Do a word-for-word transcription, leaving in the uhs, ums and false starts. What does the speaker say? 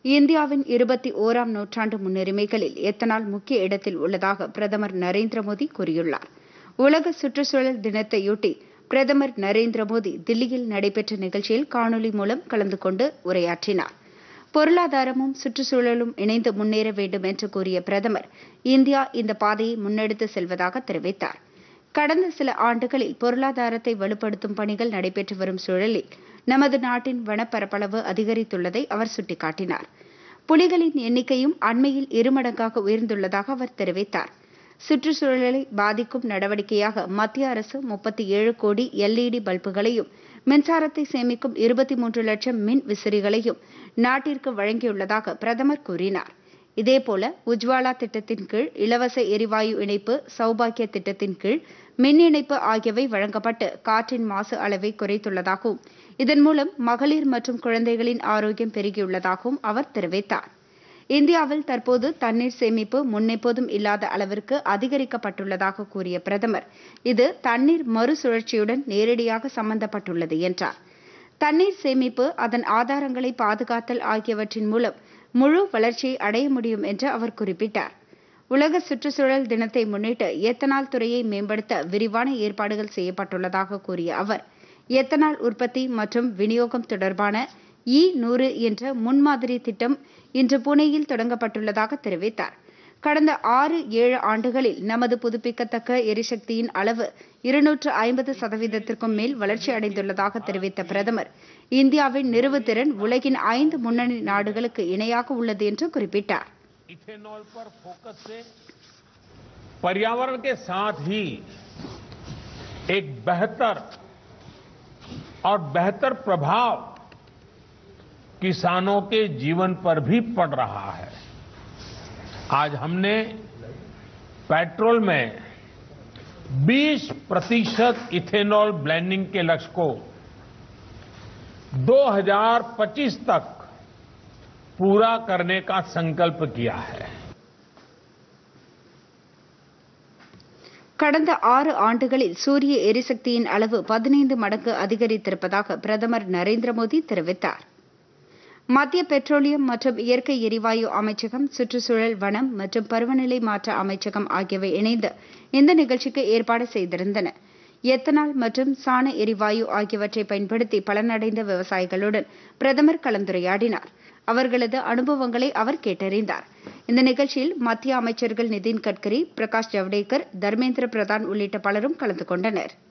இந்தியாவின் இருபத்தி ஓராம் நூற்றாண்டு முன்னுரிமைகளில் எத்தனால் முக்கிய இடத்தில் உள்ளதாக பிரதமர் நரேந்திர மோடி கூறியுள்ளார். உலக சுற்றுச்சூழல் தினத்தையொட்டி பிரதமர் நரேந்திர மோடி தில்லியில் நடைபெற்ற நிகழ்ச்சியில் காணொலி மூலம் கலந்து கொண்டு உரையாற்றினார். பொருளாதாரமும் சுற்றுச்சூழலும் இணைந்து முன்னேற வேண்டும் என்று கூறிய பிரதமர், இந்தியா இந்த பாதையை முன்னெடுத்து செல்வதாக தெரிவித்தார். கடந்த சில ஆண்டுகளில் பொருளாதாரத்தை வலுப்படுத்தும் பணிகள் நடைபெற்று வரும் சூழலில் நமது நாட்டின் வனப்பரப்பளவு அதிகரித்துள்ளதை அவர் சுட்டிக்காட்டினார். புலிகளின் எண்ணிக்கையும் அண்மையில் இருமடங்காக உயர்ந்துள்ளதாக அவர் தெரிவித்தார். சுற்றுச்சூழலை பாதிக்கும் நடவடிக்கையாக மத்திய அரசு முப்பத்தி ஏழு கோடி எல்இடி பல்புகளையும் மின்சாரத்தை சேமிக்கும் இருபத்தி மூன்று லட்சம் மின் விசிறிகளையும் நாட்டிற்கு வழங்கியுள்ளதாக பிரதமர் கூறினார். இதேபோல உஜ்வாலா திட்டத்தின் கீழ் இலவச எரிவாயு இணைப்பு, சௌபாக்கிய திட்டத்தின் கீழ் மின் இணைப்பு ஆகியவை வழங்கப்பட்டு காற்றின் மாசு அளவை குறைத்துள்ளதாகவும் இதன் மூலம் மகளிர் மற்றும் குழந்தைகளின் ஆரோக்கியம் பெருகியுள்ளதாகவும் அவர் தெரிவித்தார். இந்தியாவில் தற்போது தண்ணீர் சேமிப்பு முன்னெப்போதும் இல்லாத அளவிற்கு அதிகரிக்கப்பட்டுள்ளதாக கூறிய பிரதமர், இது தண்ணீர் மறுசுழற்சியுடன் நேரடியாக சம்பந்தப்பட்டுள்ளது என்றார். தண்ணீர் சேமிப்பு, அதன் ஆதாரங்களை பாதுகாத்தல் ஆகியவற்றின் மூலம் முழு வளர்ச்சியை அடைய முடியும் என்று அவர் குறிப்பிட்டார். உலக சுற்றுச்சூழல் தினத்தை முன்னிட்டு எத்தனால் துறையை மேம்படுத்த விரிவான ஏற்பாடுகள் செய்யப்பட்டுள்ளதாக கூறிய அவர், எத்தனால் உற்பத்தி மற்றும் விநியோகம் தொடர்பான இ நூறு என்ற முன்மாதிரி திட்டம் இன்று புனேயில் தொடங்கப்பட்டுள்ளதாக தெரிவித்தார். கடந்த ஆறு ஏழு ஆண்டுகளில் நமது புதுப்பிக்கத்தக்க எரிசக்தியின் அளவு இருநூற்று ஐம்பது சதவீதத்திற்கும் மேல் வளர்ச்சி அடைந்துள்ளதாக தெரிவித்த பிரதமர், இந்தியாவின் நிறுவுத்திறன் உலகின் ஐந்து முன்னணி நாடுகளுக்கு இணையாக உள்ளது என்று குறிப்பிட்டார். इथेनॉल पर फोकस से पर्यावरण के साथ ही एक बेहतर और बेहतर प्रभाव किसानों के जीवन पर भी पड़ रहा है. आज हमने पेट्रोल में बीस प्रतिशत इथेनॉल ब्लेंडिंग के लक्ष्य को दो हज़ार पच्चीस तक पूरा करने का संकल्प किया है. கடந்த ஆறு ஆண்டுகளில் சூரிய எரிசக்தியின் அளவு பதினைந்து மடங்கு அதிகரித்திருப்பதாக பிரதமர் நரேந்திர மோடி தெரிவித்தார். மத்திய பெட்ரோலியம் மற்றும் இயற்கை எரிவாயு அமைச்சகம், சுற்றுச்சூழல், வனம் மற்றும் பருவநிலை மாற்ற அமைச்சகம் ஆகியவை இணைந்து இந்த நிகழ்ச்சிக்கு ஏற்பாடு செய்திருந்தன. எத்தனால் மற்றும் சாண எரிவாயு ஆகியவற்றை பயன்படுத்தி பலனடைந்த விவசாயிகளுடன் பிரதமர் கலந்துரையாடினார். அவர்களது அனுபவங்களை அவர் கேட்டறிந்தார். இந்த நிகழ்ச்சியில் மத்திய அமைச்சர்கள் நிதின் கட்கரி, பிரகாஷ் ஜவடேகர், தர்மேந்திர பிரதான் உள்ளிட்ட பலரும் கலந்து கொண்டனர்.